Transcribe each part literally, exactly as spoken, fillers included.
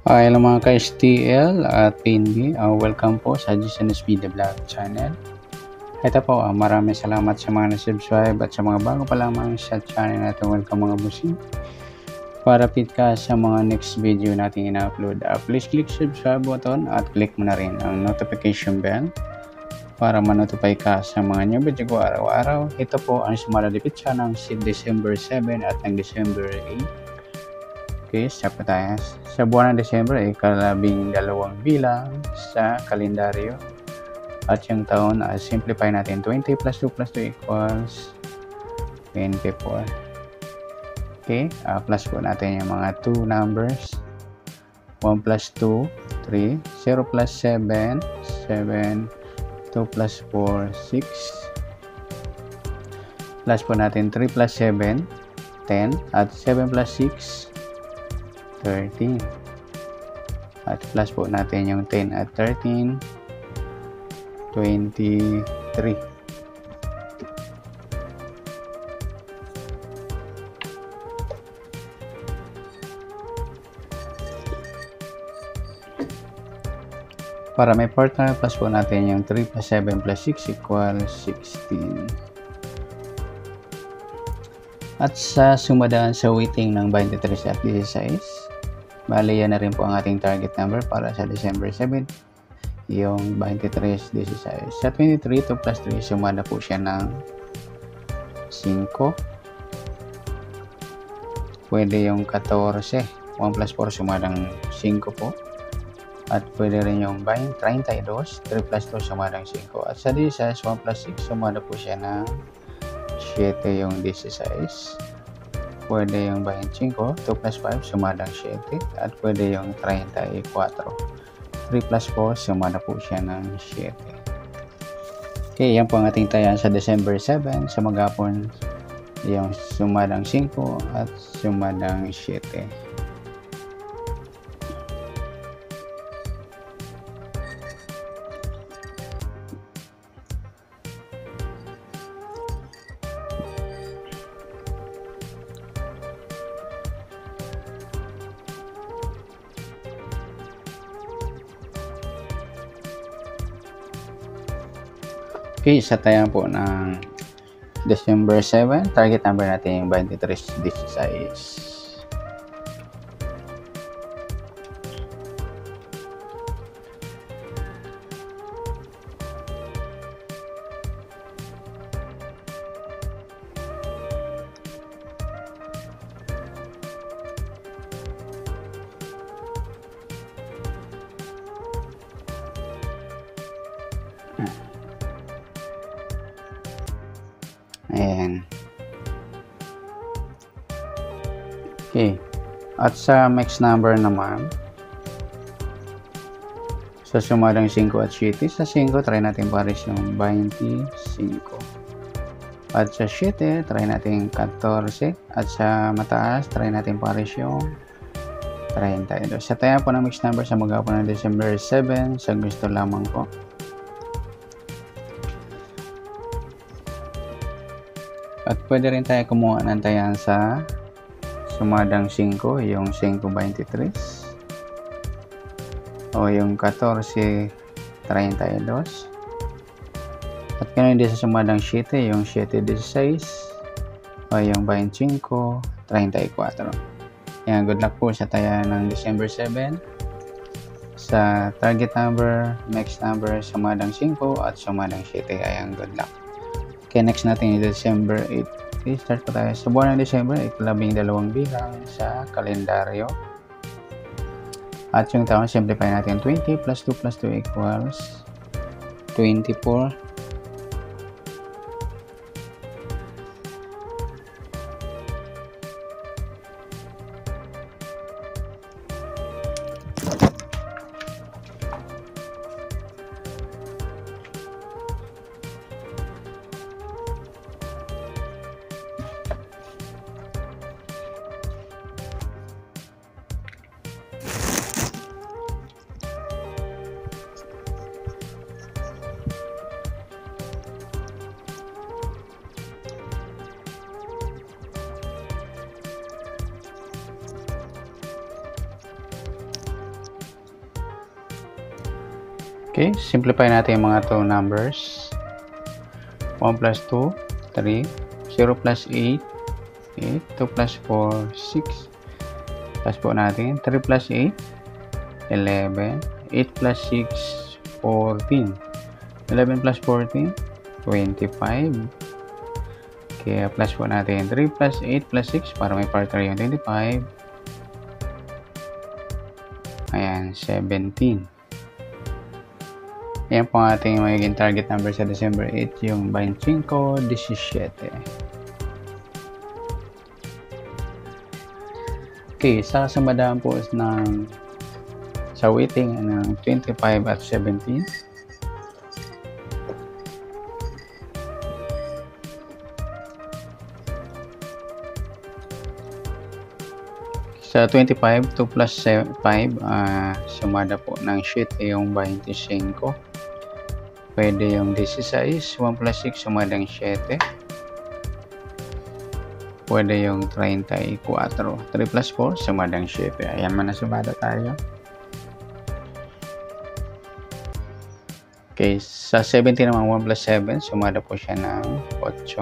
Hi, hello mga ka-S T L at P N B. Uh, welcome po sa Jason S B The Vlog channel. Ito po, uh, maraming salamat sa mga na-subscribe at sa mga bago pa lamang sa channel natin. Welcome mga busing. Para update ka sa mga next video natin ina-upload, uh, please click subscribe button at click mo na rin ang notification bell para ma-notify ka sa mga new video ko araw-araw. Ito po ang sumalalipit siya ng si December seven at ng December eight. Okay, start po tayo. Sa buwan ng Desyembre ay kalabing dalawang bilang sa kalendaryo. At yung taon, uh, simplify natin. twenty plus two plus two equals twenty-four. Okay, uh, plus po natin yung mga two numbers. one plus two, three. zero plus seven, seven. two plus four, six. Plus po natin three plus seven, ten. At seven plus six, thirteen. At plus po natin yung ten at thirteen, twenty-three. Para may partner, plus po natin yung three plus seven plus six equals sixteen. At sa sumadaan sa weighting ng twenty-three at sixteen, bali yan na rin po ang ating target number para sa December seven, yung twenty-three, sixteen. Sa twenty-three, two plus three, sumada po siya ng five. Pwede yung fourteen, one plus four, sumadang five po. At pwede rin yung thirty-two, three plus two, sumadang five. At sa sixteen, one plus six, sumada po siya ng seven yung sixteen. Pwede yung twenty-five, two plus five, sumadang seven. At pwede yung thirty-four. three plus four, sumada po siya ng seven. Okay, yan po ang ating tayan sa December seven. Sa maghapon, yung sumadang five at sumadang seven. Okay, sa tayan po ng December seven, target number natin yung twenty-three, sixteen. Ayan. Okay. At sa max number naman, sa sumadang five at seven, sa five, try natin pares yung twenty-five. At sa seven, try natin fourteen. At sa mataas, try natin pares yung thirty-two. Sa tayo po ng mix number sa maghapon ng December seven, sa gusto lamang po. At pwede rin tayo kumuha ng tayan sa sumadang five, yung five twenty-three. O yung fourteen, thirty-two. At ganoon din sa sumadang seven, yung seven sixteen. O yung twenty-five, thirty-four. Yan, good luck po sa tayan ng December seven. Sa target number, max number, sumadang five at sumadang seven. Ayan, good luck. Okay, next natin yung December eight. Okay, start po tayo. Sa buwan ng December, ikalabing dalawang bilang sa kalendaryo. At yung taon, simplify natin. twenty plus two plus two equals twenty-four. Okay, simplify natin yung mga two numbers. one plus two, three. zero plus eight, eight. two plus four, six. Plus po natin. three plus eight, eleven. eight plus six, fourteen. eleven plus fourteen, twenty-five. Kaya plus po natin. three plus eight plus six para may partner yung twenty-five. Ayan, seventeen. Ayan po ang ating magiging target number sa December eight, yung twenty-five, seventeen. Okay, sasamadaan po ng sa weighting ng twenty-five at seventeen. Sa twenty-five, two plus five, uh, sumada po ng sheet yung twenty-five. Pwede yung sixteen, one plus six, sumadang seven. Pwede yung thirty-four. three plus four, sumadang seven. Ayan, manasumada tayo. Okay, sa seventeen naman, one plus seven, sumada po siya ng eight.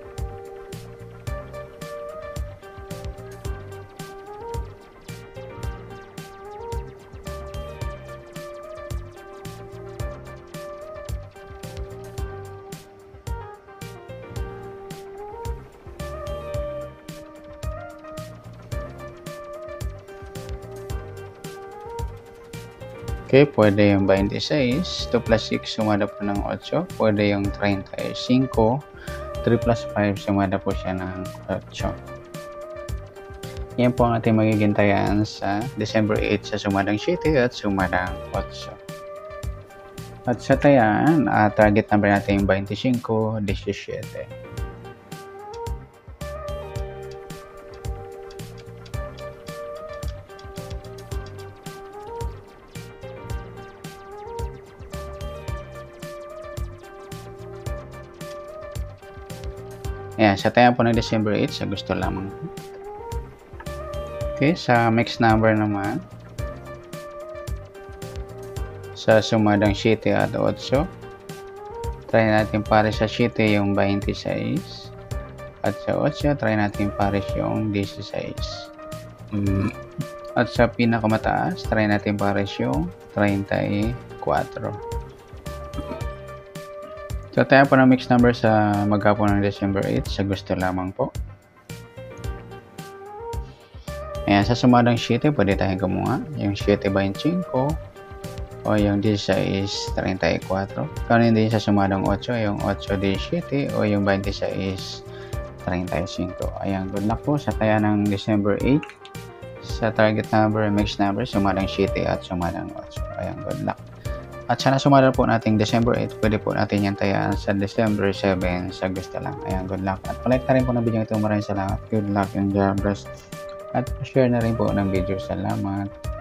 Okay, pwede yung twenty-six, two plus six, sumada po ng eight. Pwede yung thirty-five, three plus five, sumada po siya ng eight. Yan po ang ating magiging tayaan sa December eight sa sumadang seven at sumadang eight. At sa tayaan, uh, target number natin yung twenty-five, seventeen. Ayan, sa tayo po ng December eight, sa gusto lamang. Okay, sa mixed number naman, sa sumadang seven at eight, try natin pare sa seven yung twenty-six, at sa eight, try natin pare yung sixteen. Mm. At sa pinakamataas, try natin pare yung thirty-four. So, tayo po ng mixed number sa maghapon ng December eight, sa gusto lamang po. Ayan, sa sumadang seven, pwede tayong gumawa. Yung seven twenty-five, o yung sixteen, thirty-four. Kung hindi sa sumadang eight, yung eight seven, o yung twenty-six, thirty-five. Ayan, good luck po sa taya ng December eight. Sa target number, mixed number, sumadang seven at sumadang eight. Ayan, good luck. At sana sumada po nating December eight, pwede po natin yan tayaan sa December seven sa gusto lang. Ayan, good luck. At palike na rin po ng video ito. Maraming salamat. Good luck and God bless. At share na rin po ng video. Salamat.